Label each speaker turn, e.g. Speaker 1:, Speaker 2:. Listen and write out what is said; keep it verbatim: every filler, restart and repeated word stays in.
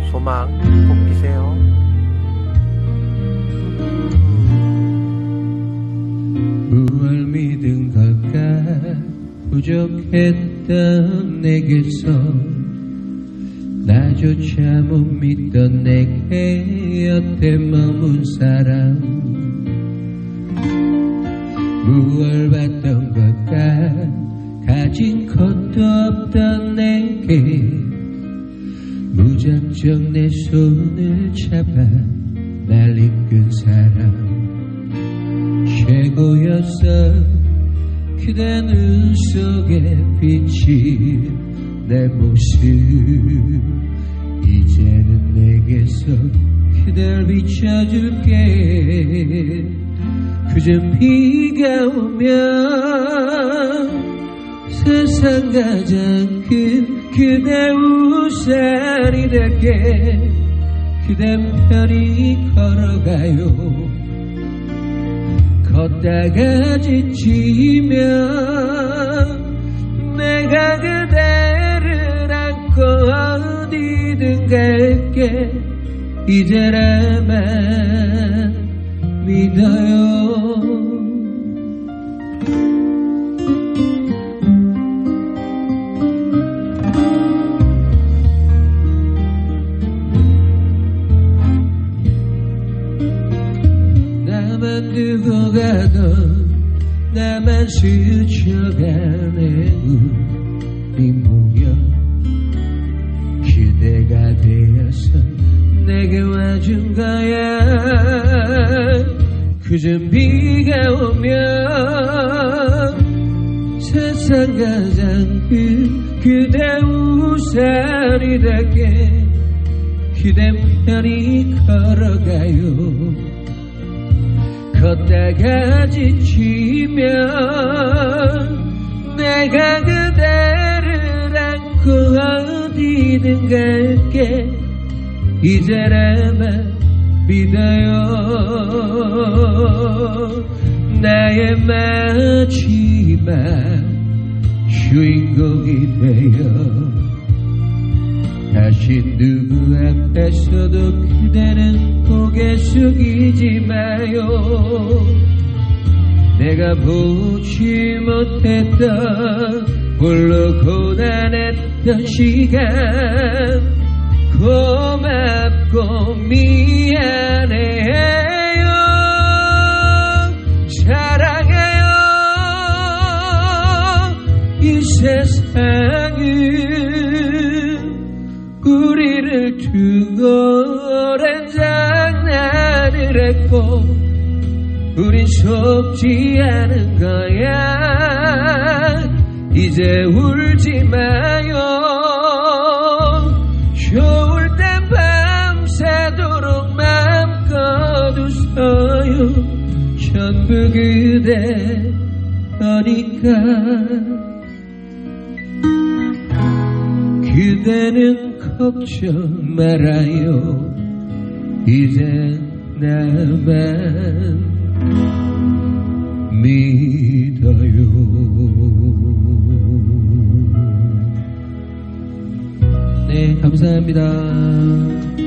Speaker 1: 소망 꼭 비세요.
Speaker 2: 무얼 믿은 걸까? 부족했던 내게서 나조차 못 믿던 내게 여태 머문 사람, 무얼 봤던 걸까? 가진 것도 없던 내게 무작정 내 손을 잡아 날 이끈 사람, 최고였어 그대 눈 속에 비친 내 모습. 이제는 내게서 그댈 비춰줄게. 그저 비가 오면 세상 가장 큰 그대 우산이 될게. 그대 편히 걸어가요. 걷다가 지치면 내가 그대를 안고 어디든 갈게. 이제라만 믿어요. 나만 두고 가던 나만 스쳐가네 우리 모여 그대가 되어서 내게 와준 거야. 그저 비가 오면 세상 가장 큰 그대 우산이 될게. 그대 편히 걸어가요. 걷다가 지치면 내가 그대를 안고 어디든 갈게. 이제라만 믿어요. 나의 마지막 주인공이 되어 다시 누구 앞에서도 그대는 고개 숙이지 마요. 내가 보지 못했던 홀로 고단했던 시간 고맙고 미안해요. 사랑해요. 이 세상은 우리를 두고 오랜 장난을 했고 우린 속지 않은 거야. 이제 울지 마요. 좋을 땐 밤새도록 맘껏 웃어요. 전부 그대 거니까. 그대는 걱정 말아요. 이제 나만 믿어요. 네, 감사합니다.